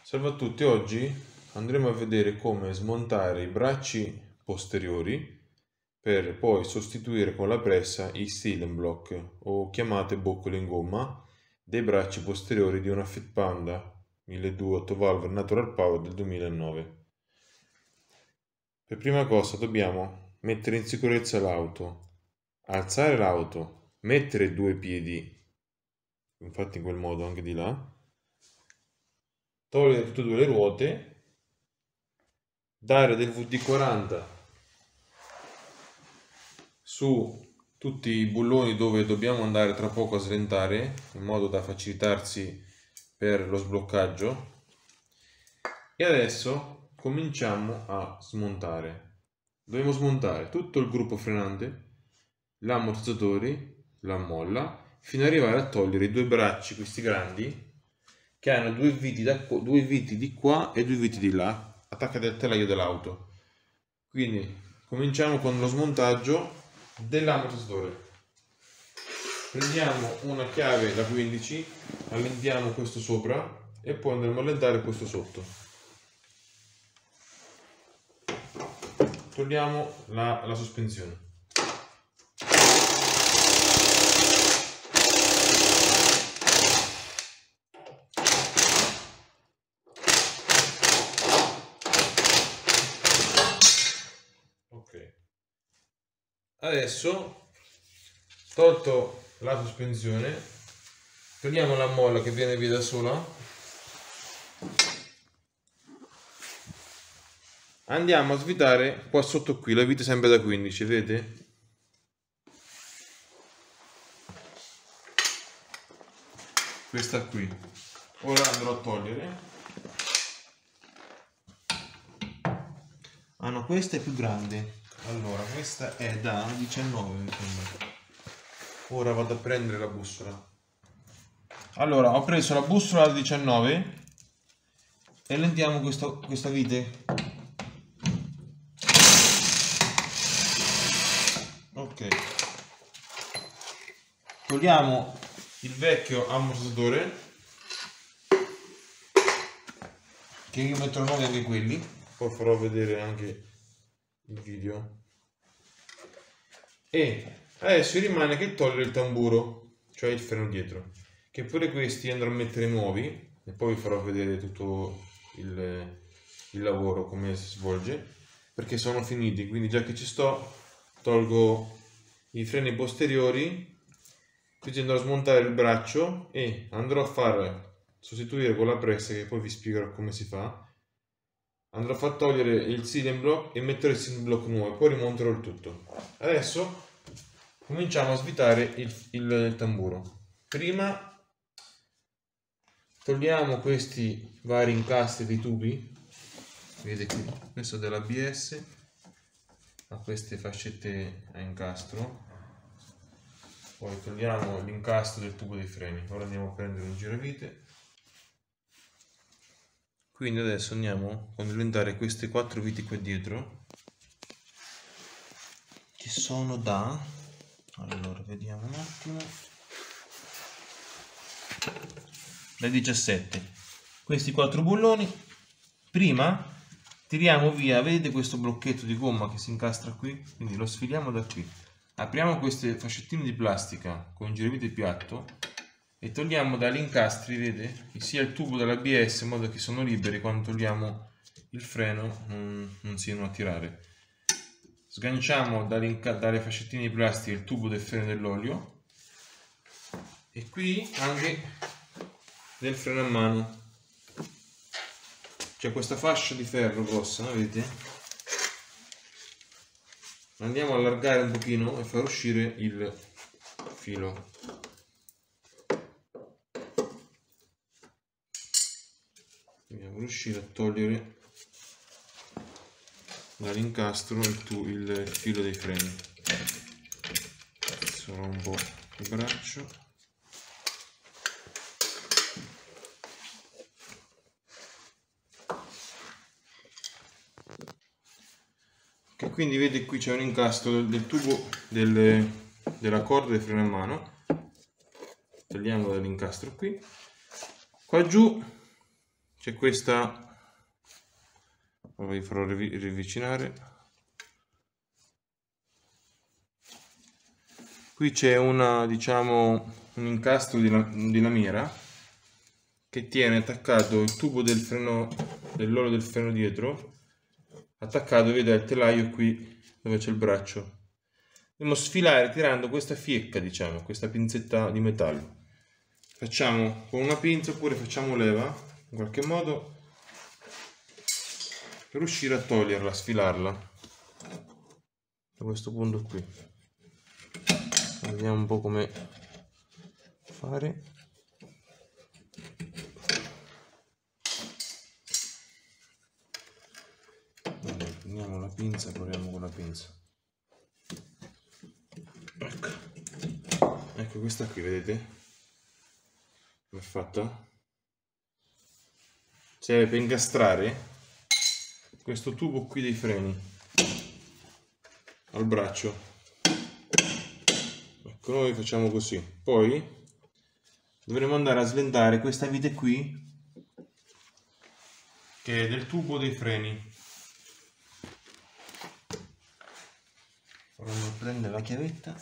Salve a tutti, oggi andremo a vedere come smontare i bracci posteriori per poi sostituire con la pressa i Steel Block o chiamate boccole in gomma dei bracci posteriori di una Fit Panda 1200 8 valve Natural Power del 2009. Per prima cosa dobbiamo mettere in sicurezza l'auto, alzare l'auto, mettere due piedi, infatti in quel modo anche di là, togliere tutte e due le ruote, dare del VD40 su tutti i bulloni dove dobbiamo andare tra poco a slentare in modo da facilitarsi per lo sbloccaggio. E adesso cominciamo a smontare. Dobbiamo smontare tutto il gruppo frenante, gli ammortizzatori, la molla, fino ad arrivare a togliere i due bracci, questi grandi, che hanno due viti di qua e due viti di là, attaccati al telaio dell'auto. Quindi cominciamo con lo smontaggio dell'ammortizzatore. Prendiamo una chiave da 15, allentiamo questo sopra e poi andremo a allentare questo sotto. Togliamo la sospensione. Ok. Adesso, tolto la sospensione, togliamo la molla che viene via da sola. Andiamo a svitare qua sotto qui, la vite sempre da 15, vedete? Questa qui. Ora andrò a togliere. Ah no, questa è più grande. Allora, questa è da 19, mi sembra. Ora vado a prendere la bussola. Allora, ho preso la bussola da 19 e allentiamo questa vite. Ok. Togliamo il vecchio ammortizzatore, che io metterò nuovi anche quelli, poi farò vedere anche il video. E adesso rimane che togliere il tamburo, cioè il freno dietro, che pure questi andrò a mettere nuovi e poi vi farò vedere tutto il lavoro come si svolge, perché sono finiti. Quindi già che ci sto, tolgo i freni posteriori, quindi andrò a smontare il braccio e andrò a far sostituire con la pressa, che poi vi spiegherò come si fa. Andrò a far togliere il Silent Block e mettere il Silent Block nuovo e poi rimonterò il tutto. Adesso cominciamo a svitare il tamburo. Prima togliamo questi vari incastri di tubi, vedete qui, questo dell'ABS, ha queste fascette a incastro. Poi togliamo l'incastro del tubo dei freni. Ora andiamo a prendere un giravite. Quindi adesso andiamo a allentare queste quattro viti qua dietro, che sono da, allora vediamo un attimo, da 17. Questi quattro bulloni. Prima tiriamo via, vedete questo blocchetto di gomma che si incastra qui? Quindi lo sfiliamo da qui. Apriamo queste fascettine di plastica con un giravite piatto e togliamo dagli incastri, vedete, sia il tubo dell'ABS, in modo che sono liberi quando togliamo il freno, non siano a tirare. Sganciamo dalle fascettine di plastica il tubo del freno dell'olio e qui anche del freno a mano. C'è questa fascia di ferro grossa, vedete? Andiamo a allargare un pochino e far uscire il filo. Dobbiamo riuscire a togliere dall'incastro il filo dei freni. Adesso rompo il braccio. Che quindi vede qui c'è un incastro del tubo della corda del freno a mano. Togliamo dall'incastro qui. Qua giù c'è questa, vi farò riavvicinare. Qui c'è una, diciamo, un incastro di lamiera che tiene attaccato il tubo del freno, dell'olio del freno dietro, attaccato, vede, al telaio qui dove c'è il braccio. Dobbiamo sfilare tirando questa fiecca, diciamo, questa pinzetta di metallo. Facciamo con una pinza oppure facciamo leva in qualche modo per riuscire a toglierla, a sfilarla da questo punto qui. Vediamo un po' come fare. Allora, prendiamo la pinza, proviamo con la pinza. Ecco questa qui, vedete? Come è fatta? Serve per incastrare questo tubo qui dei freni al braccio. Ecco, noi facciamo così. Poi dovremo andare a slentare questa vite qui che è del tubo dei freni. Ora prendere la chiavetta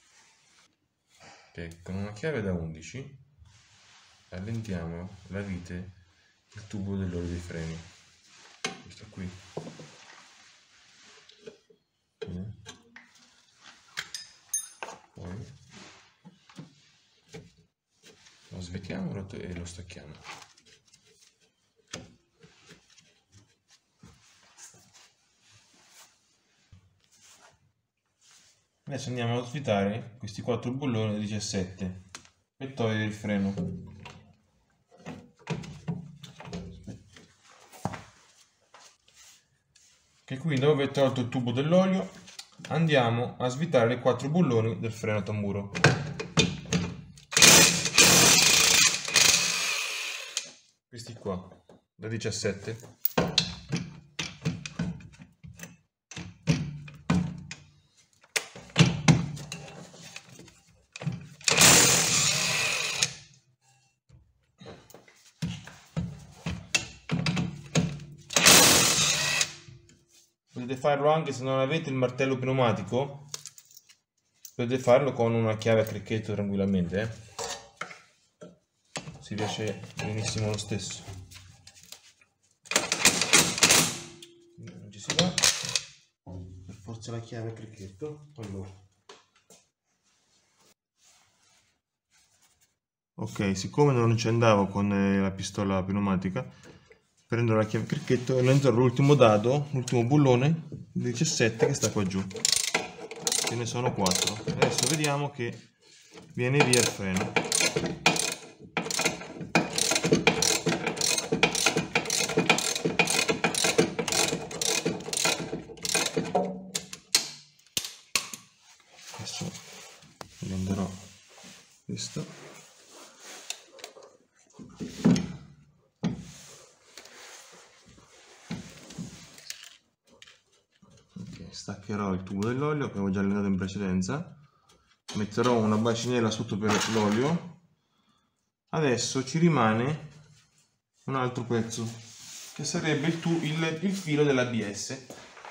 che con una chiave da 11 allentiamo la vite del tubo dell'olio dei freni. Questo qui. Poi lo svecchiamo e lo stacchiamo. Adesso andiamo a svitare questi 4 bulloni da 17 per togliere il freno. Che qui, dopo aver tolto il tubo dell'olio, andiamo a svitare i 4 bulloni del freno a tamburo. Questi qua da 17. Potete farlo anche se non avete il martello pneumatico, potete farlo con una chiave a cricchetto tranquillamente, si riesce benissimo lo stesso. Non ci si va, per forza la chiave a cricchetto. Allora, ok, siccome non ci andavo con la pistola pneumatica, prendo la chiave a cricchetto e entro l'ultimo dado, l'ultimo bullone, il 17 che sta qua giù. Ce ne sono 4. Adesso vediamo che viene via il freno. Adesso prenderò questo. Staccherò il tubo dell'olio che avevo già allentato in precedenza, metterò una bacinella sotto per l'olio. Adesso ci rimane un altro pezzo che sarebbe il filo dell'ABS.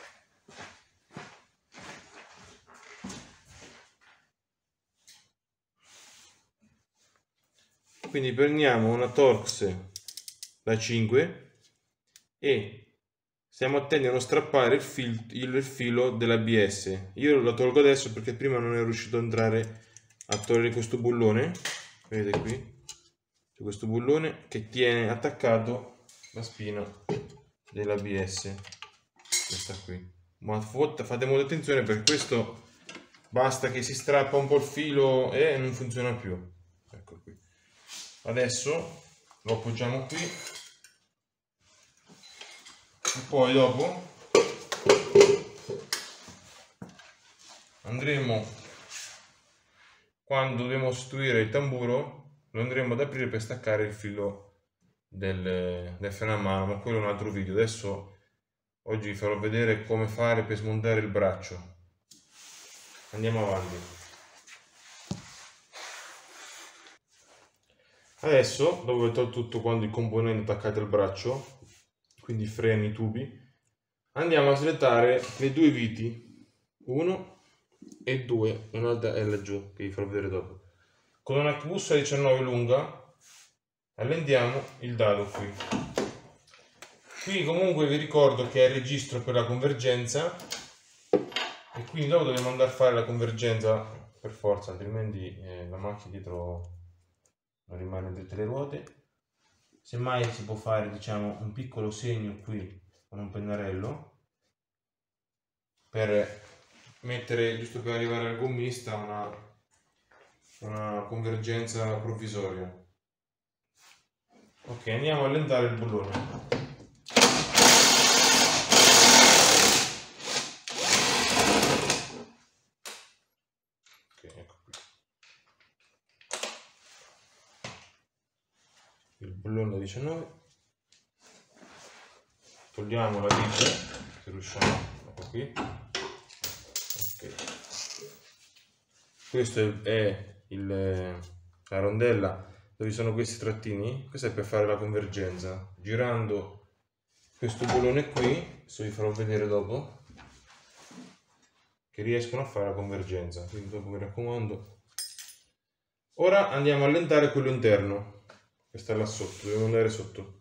Quindi prendiamo una Torx da 5 e stiamo attenti a non strappare il filo dell'ABS. Io lo tolgo adesso perché prima non ero riuscito ad entrare a togliere questo bullone. Vedete qui? C'è questo bullone che tiene attaccato la spina dell'ABS. Questa qui. Ma fate molta attenzione perché questo basta che si strappa un po' il filo e non funziona più. Ecco qui. Adesso lo appoggiamo qui. E poi dopo andremo, quando dobbiamo sostituire il tamburo, lo andremo ad aprire per staccare il filo del freno a mano, ma quello è un altro video. Adesso oggi vi farò vedere come fare per smontare il braccio. Andiamo avanti. Adesso, dopo aver tolto tutto quanto il componente attaccato al braccio, quindi i freni, i tubi, andiamo a sletare le due viti, 1 e 2, e un'altra è laggiù, che vi farò vedere dopo. Con una bussola 19 lunga allentiamo il dado qui. Qui comunque vi ricordo che è il registro per la convergenza, e quindi dopo dobbiamo andare a fare la convergenza per forza, altrimenti la macchina dietro non rimane dritte le ruote. Semmai si può fare, diciamo, un piccolo segno qui con un pennarello per mettere, giusto per arrivare al gommista, una convergenza provvisoria. Ok, andiamo a allentare il bullone. Il bullone 19, togliamo la vite se riusciamo, ecco qui. Okay. Questo è la rondella dove sono questi trattini. Questo è per fare la convergenza, girando questo bullone qui, adesso vi farò vedere dopo, che riescono a fare la convergenza, quindi dopo mi raccomando. Ora andiamo a allentare quello interno. Questa è là sotto, dobbiamo andare sotto.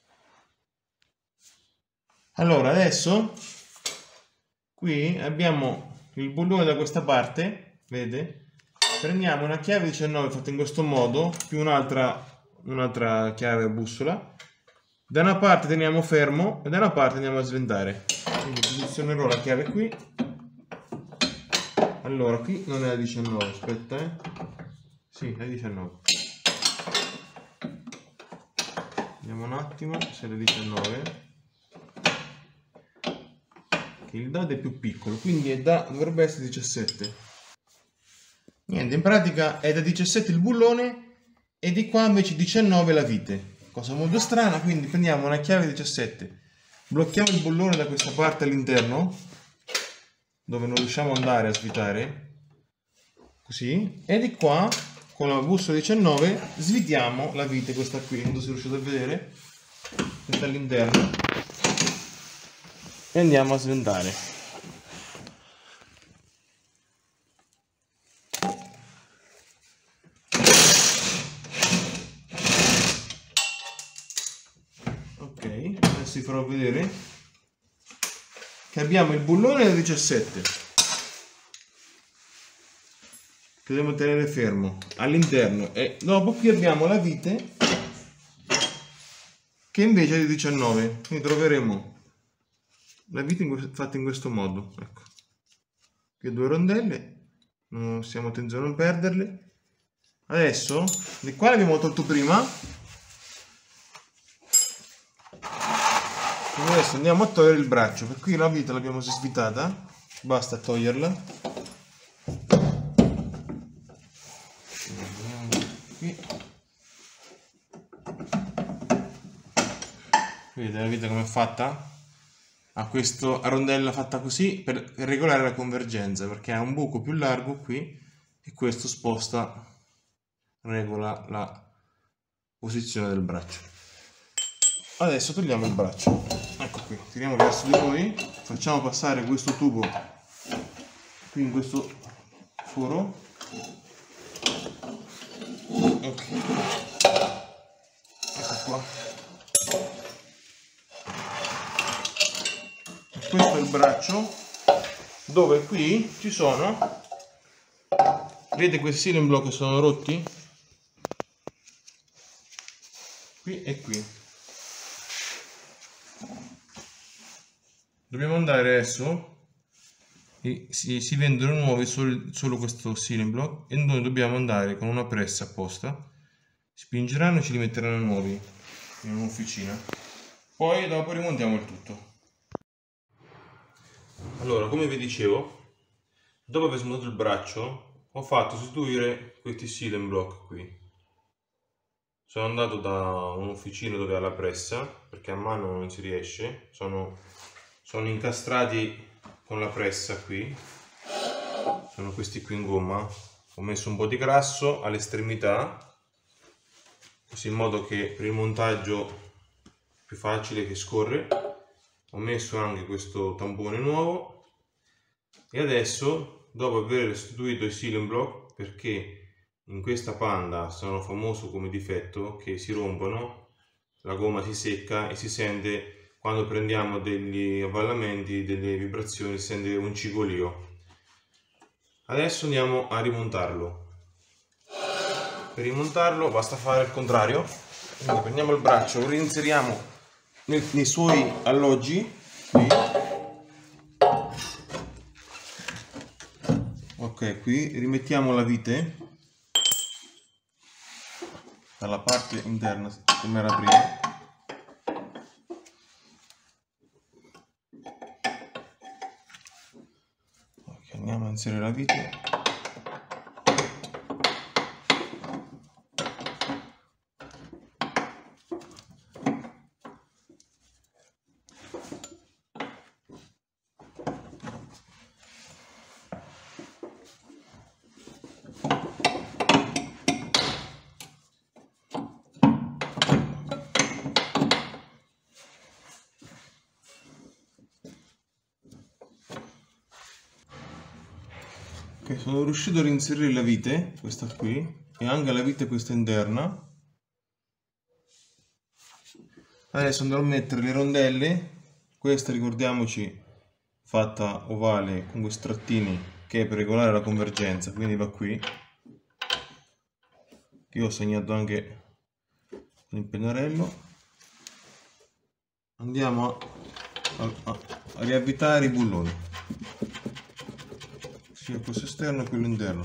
Allora, adesso qui abbiamo il bullone da questa parte, vedete? Prendiamo una chiave 19 fatta in questo modo, più un'altra chiave a bussola. Da una parte teniamo fermo e da una parte andiamo a sventare. Quindi posizionerò la chiave qui. Allora, qui non è la 19, aspetta, Sì, è la 19. Vediamo un attimo se è la 19. Che il dado è più piccolo, quindi dovrebbe essere 17. Niente, in pratica è da 17 il bullone e di qua invece 19 la vite. Cosa molto strana, quindi prendiamo una chiave 17, blocchiamo il bullone da questa parte all'interno, dove non riusciamo ad andare a svitare, così, e di qua con la bussola 19 svitiamo la vite, questa qui, non so se riuscite a vedere, questa all'interno, e andiamo a sventare. Ok, adesso vi farò vedere che abbiamo il bullone da 17 che dobbiamo tenere fermo all'interno, e dopo qui abbiamo la vite che invece è di 19, quindi troveremo la vite fatta in questo modo. Ecco, qui due rondelle, non stiamo attenti a non perderle. Adesso di qua l'abbiamo tolto prima, quindi adesso andiamo a togliere il braccio, per qui la vite l'abbiamo svitata, basta toglierla. Qui vedete la vite come è fatta? Ha questa rondella fatta così per regolare la convergenza, perché ha un buco più largo qui e questo regola la posizione del braccio. Adesso togliamo il braccio, ecco qui, tiriamo verso di noi, facciamo passare questo tubo qui in questo foro, ok, ecco qua. Questo è il braccio, dove qui ci sono, vedete questi ceiling block che sono rotti? Qui e qui. Dobbiamo andare adesso, si vendono nuovi solo questo ceiling block, e noi dobbiamo andare con una pressa apposta, spingeranno e ce li metteranno nuovi in un'officina. Poi dopo rimontiamo il tutto. Allora, come vi dicevo, dopo aver smontato il braccio, ho fatto sostituire questi ceiling block qui. Sono andato da un'officina dove ha la pressa, perché a mano non si riesce, sono incastrati con la pressa qui, sono questi qui in gomma. Ho messo un po' di grasso all'estremità così in modo che per il montaggio più facile che scorre. Ho messo anche questo tampone nuovo e adesso, dopo aver restituito i sealing block, perché in questa Panda sono famoso come difetto che si rompono, la gomma si secca e si sente quando prendiamo degli avvallamenti, delle vibrazioni, si sente un cigolio. Adesso andiamo a rimontarlo. Per rimontarlo basta fare il contrario, quindi prendiamo il braccio, lo reinseriamo nei suoi alloggi qui. Ok, qui rimettiamo la vite dalla parte interna come era prima. Ok, andiamo a inserire la vite. Ok, sono riuscito a reinserire la vite, questa qui, e anche la vite questa interna. Adesso andrò a mettere le rondelle, questa ricordiamoci fatta ovale con questi trattini che è per regolare la convergenza, quindi va qui. Io ho segnato anche con il pennarello. Andiamo a riavvitare i bulloni, sia questo esterno che quello interno.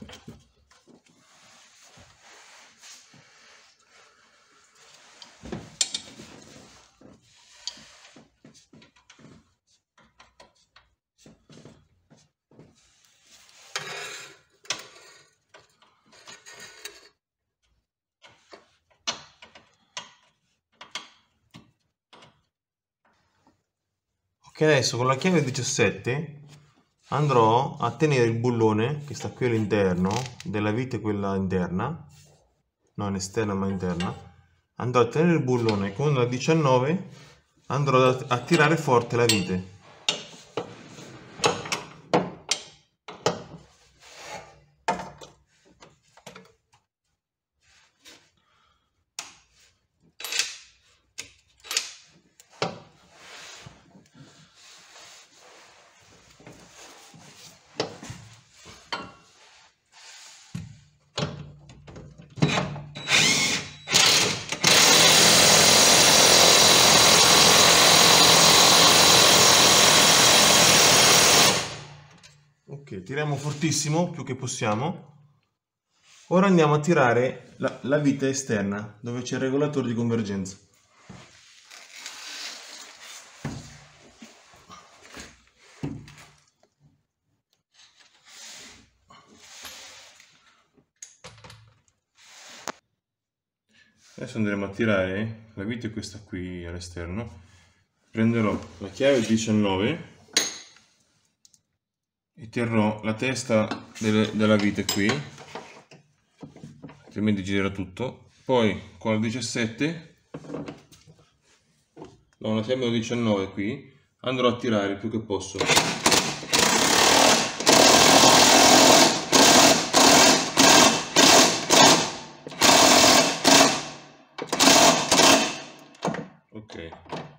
Ok, adesso con la chiave 17 andrò a tenere il bullone che sta qui all'interno della vite, quella interna, non esterna ma interna. Andrò a tenere il bullone con la 19, andrò a tirare forte la vite. Ok, tiriamo fortissimo, più che possiamo. Ora andiamo a tirare la vite esterna, dove c'è il regolatore di convergenza. Adesso andremo a tirare la vite questa qui all'esterno. Prenderò la chiave 19 e terrò la testa della vite qui, altrimenti girerà tutto. Poi con la 17, no, la chiave 19 qui, andrò a tirare il più che posso. Ok.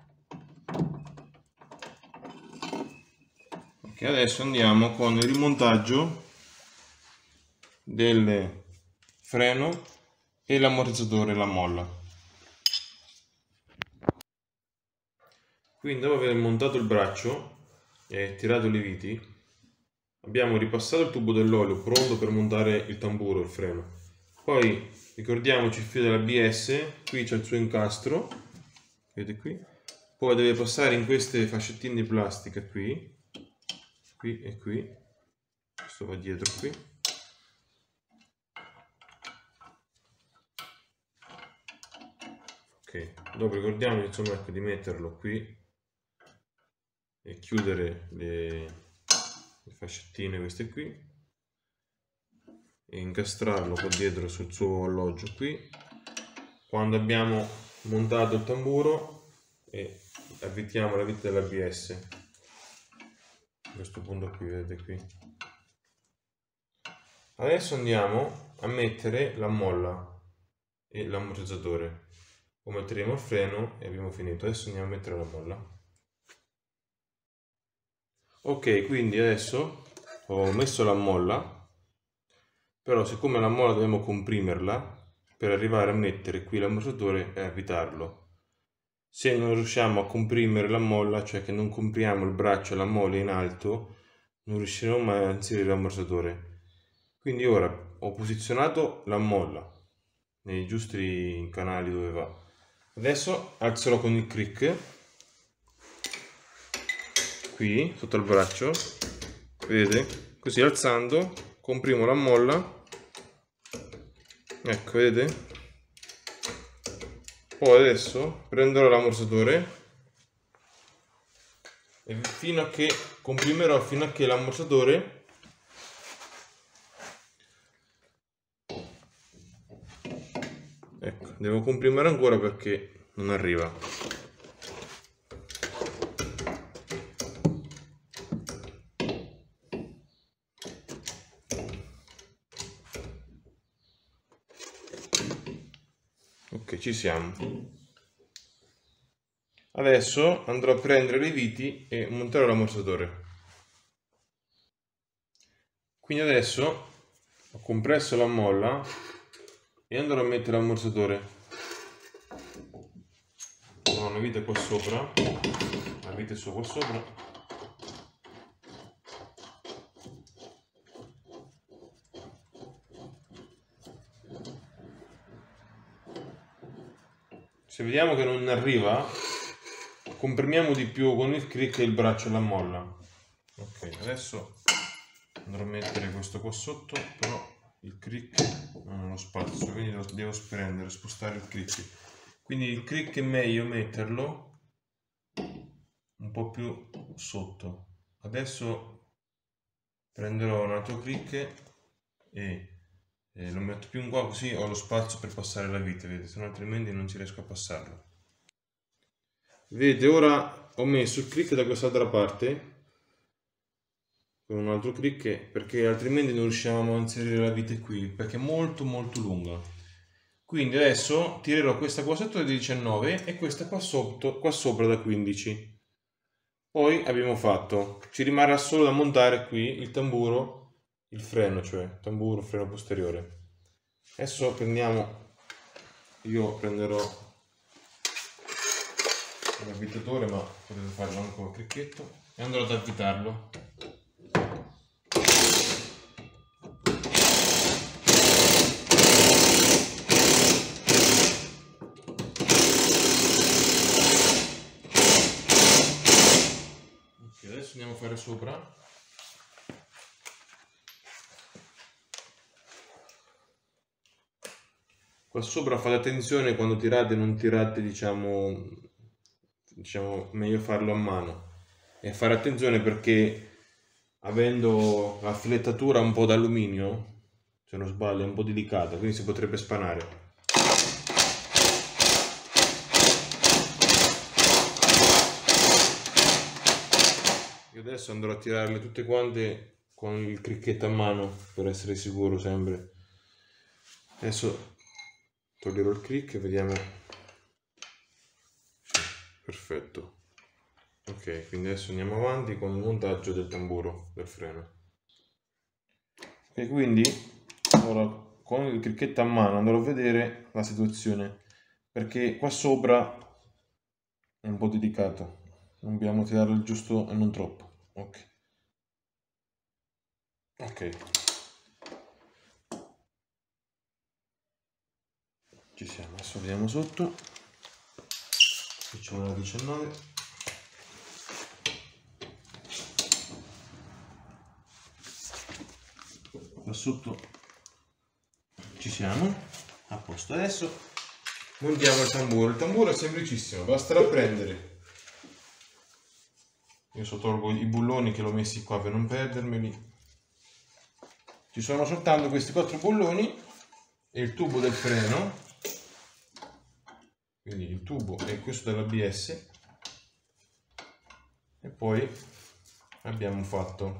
Ok, adesso andiamo con il rimontaggio del freno e l'ammortizzatore, la molla. Quindi dopo aver montato il braccio e tirato le viti, abbiamo ripassato il tubo dell'olio pronto per montare il tamburo, il freno. Poi ricordiamoci il filo dell'ABS, qui c'è il suo incastro, vedete qui. Poi deve passare in queste fascettine di plastica qui e qui. Questo va dietro qui. Ok, dopo ricordiamo insomma ecco, di metterlo qui e chiudere le fascettine queste qui e incastrarlo qua dietro sul suo alloggio qui quando abbiamo montato il tamburo e avvitiamo la vite dell'ABS. A questo punto qui, vedete qui. Adesso andiamo a mettere la molla e l'ammortizzatore. Poi metteremo il freno e abbiamo finito. Adesso andiamo a mettere la molla. Ok, quindi adesso ho messo la molla, però siccome la molla dobbiamo comprimerla per arrivare a mettere qui l'ammortizzatore e avvitarlo. Se non riusciamo a comprimere la molla, cioè che non compriamo il braccio e la molla in alto, non riusciremo mai a inserire l'ammortizzatore. Quindi ora ho posizionato la molla nei giusti canali dove va. Adesso alzerò con il crick qui sotto il braccio, vedete? Così alzando comprimo la molla, ecco, vedete? Poi adesso prenderò l'ammortizzatore e fino a che comprimerò fino a che l'ammortizzatore ecco, devo comprimere ancora perché non arriva. Ok, ci siamo. Adesso andrò a prendere le viti e monterò l'ammortizzatore. Quindi adesso ho compresso la molla e andrò a mettere l'ammortizzatore. Ho una vite qua sopra, la vite qua sopra. Se vediamo che non arriva, comprimiamo di più con il crick e il braccio e la molla. Ok, adesso andrò a mettere questo qua sotto, però il crick non ha lo spazio, quindi devo prendere, spostare il crick. Quindi il crick è meglio metterlo un po' più sotto. Adesso prenderò un altro crick e lo metto più in qua, così ho lo spazio per passare la vite, vedete, se no altrimenti non ci riesco a passarlo. Vedete, ora ho messo il crick da quest'altra parte con un altro crick perché altrimenti non riusciamo a inserire la vite qui perché è molto lunga. Quindi adesso tirerò questa qua sotto da 19 e questa qua sotto, qua sopra da 15. Poi abbiamo fatto, ci rimarrà solo da montare qui il tamburo, il freno, cioè tamburo, freno posteriore. Adesso prendiamo, io prenderò l'avvitatore, ma potete farlo anche con il cricchetto, e andrò ad avvitarlo. Ok, adesso andiamo a fare sopra. Qua sopra fate attenzione quando tirate, non tirate, diciamo meglio farlo a mano, e fare attenzione perché avendo la filettatura un po' d'alluminio, se non sbaglio, è un po' delicata, quindi si potrebbe spanare. Io adesso andrò a tirarle tutte quante con il cricchetto a mano per essere sicuro sempre. Adesso toglierò il crick e vediamo. Sì, perfetto. Ok, quindi adesso andiamo avanti con il montaggio del tamburo del freno. E quindi ora con il cricchetto a mano andrò a vedere la situazione, perché qua sopra è un po' delicato, dobbiamo tirare il giusto e non troppo. Ok, ci siamo. Adesso vediamo sotto, facciamo la 19. Qua sotto ci siamo, a posto. Adesso montiamo il tamburo. Il tamburo è semplicissimo, basterà prendere, io tolgo i bulloni che l'ho messi qua per non perdermeli, ci sono soltanto questi 4 bulloni e il tubo del freno quindi il tubo è questo dell'ABS, e poi abbiamo fatto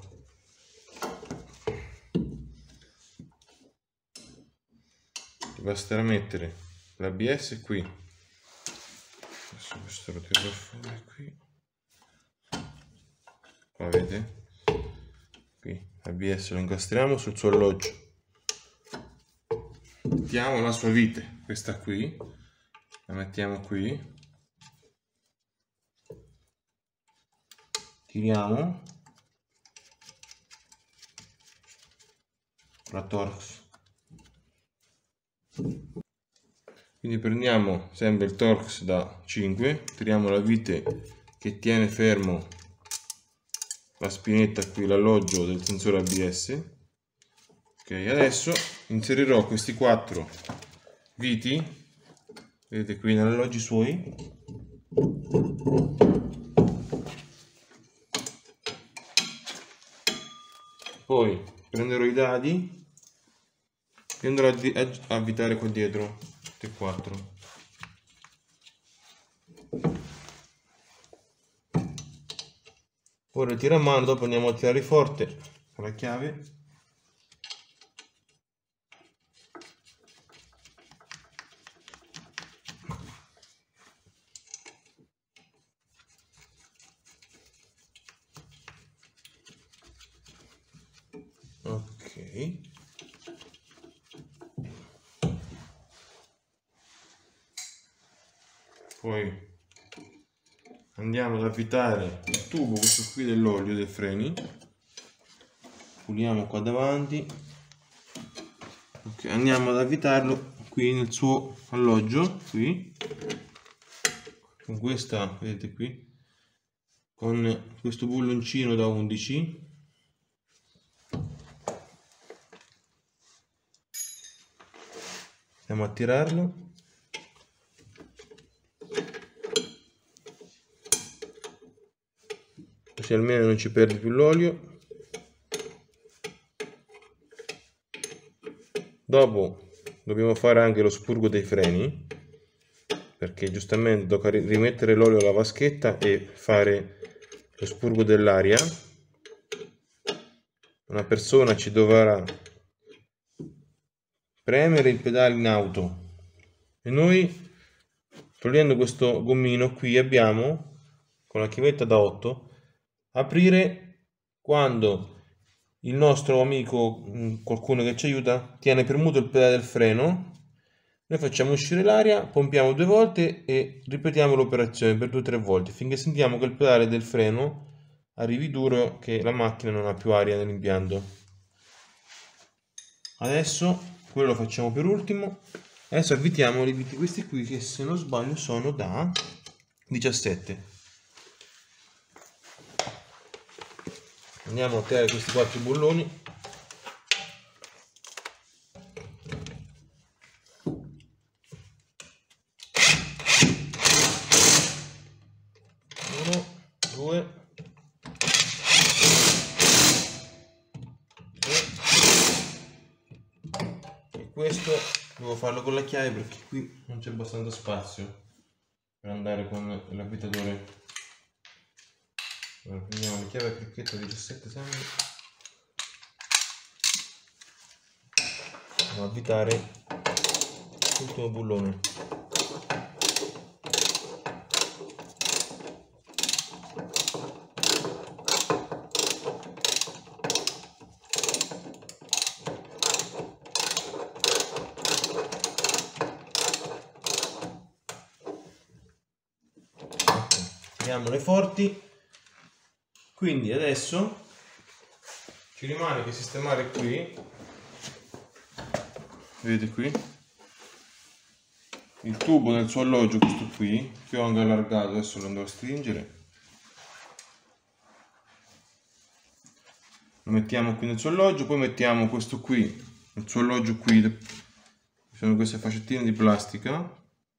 basterà mettere l'ABS qui. Adesso questo lo tiro fuori qui. Qua vedete? Qui l'ABS lo incastriamo sul suo alloggio. Mettiamo la sua vite, questa qui, la mettiamo qui. Tiriamo la Torx. Quindi prendiamo sempre il Torx da 5, tiriamo la vite che tiene fermo la spinetta qui, l'alloggio del sensore ABS. Ok, adesso inserirò questi 4 viti, vedete qui, negli alloggi suoi. Poi prenderò i dadi e andrò a avvitare qua dietro, tutti e 4. Ora tiro a mano, dopo andiamo a tirare forte con la chiave. Ok. Poi andiamo ad avvitare il tubo, questo qui dell'olio dei freni. Puliamo qua davanti. Ok, andiamo ad avvitarlo qui nel suo alloggio, qui, con questa, vedete qui, con questo bulloncino da 11. Andiamo a tirarlo. Così almeno non ci perde più l'olio. Dopo dobbiamo fare anche lo spurgo dei freni, perché giustamente tocca rimettere l'olio alla vaschetta e fare lo spurgo dell'aria. Una persona ci dovrà premere il pedale in auto e noi, togliendo questo gommino qui, abbiamo con la chiavetta da 8 aprire quando il nostro amico, qualcuno che ci aiuta, tiene premuto il pedale del freno. Noi facciamo uscire l'aria, pompiamo 2 volte e ripetiamo l'operazione per 2-3 volte finché sentiamo che il pedale del freno arrivi duro, che la macchina non ha più aria nell'impianto. Adesso quello lo facciamo per ultimo. Adesso avvitiamo i viti, questi qui, che se non sbaglio sono da 17. Andiamo a tirare questi 4 bulloni. Uno, due, e questo devo farlo con la chiave perché qui non c'è abbastanza spazio per andare con l'avvitatore. Allora, prendiamo la chiave a cricchetta 17 sempre. Andiamo a avvitare l'ultimo bullone. Tiriamole forti. Quindi adesso ci rimane che sistemare qui, vedete qui, il tubo nel suo alloggio, questo qui, che ho anche allargato, adesso lo andrò a stringere. Lo mettiamo qui nel suo alloggio, poi mettiamo questo qui, nel suo alloggio qui, ci sono queste fascettine di plastica.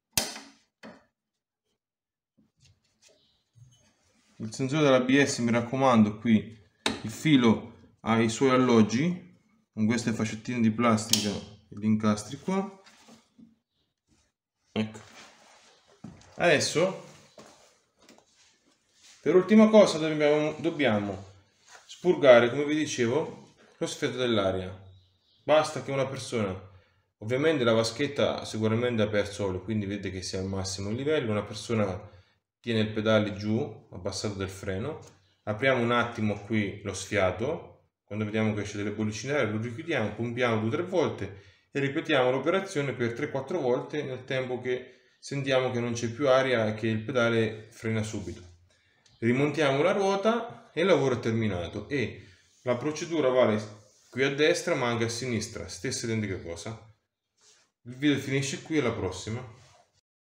Il sensore dell'ABS, mi raccomando, qui il filo ha i suoi alloggi con queste fascettine di plastica e gli incastri qua. Ecco, Adesso, per ultima cosa, dobbiamo spurgare, come vi dicevo, lo sfiato dell'aria. Basta che una persona, ovviamente la vaschetta sicuramente ha perso olio, quindi vedete che sia al massimo il livello, una persona tiene il pedale giù, abbassato del freno, apriamo un attimo qui lo sfiato, quando vediamo che esce delle bollicine d'aria lo richiudiamo, pompiamo 2-3 volte e ripetiamo l'operazione per 3-4 volte nel tempo che sentiamo che non c'è più aria e che il pedale frena subito. Rimontiamo la ruota e il lavoro è terminato, e la procedura vale qui a destra ma anche a sinistra, stessa identica cosa. Il video finisce qui, alla prossima.